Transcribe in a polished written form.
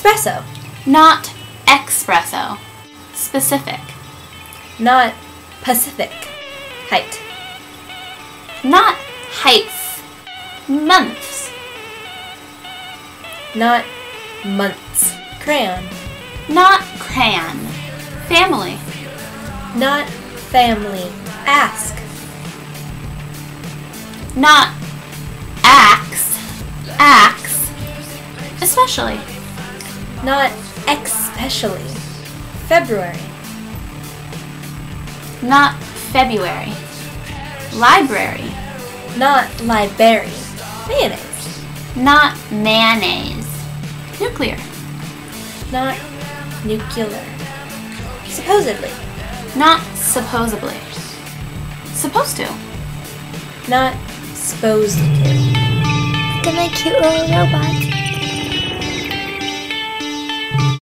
espresso. Not expresso. Specific. Not Pacific. Height. Not heighth. Months. Not muntz. Crayon. Not cran. Family. Not family. Ask. Not axe. Axe. Especially. Not expecially. February. Not Febyuary. Library. Not libary. Mayonnaise. Not mannaise. Nuclear. Not nucular. Supposedly. Not supposably. Supposed to. Not supposed to. Look at my cute little robot.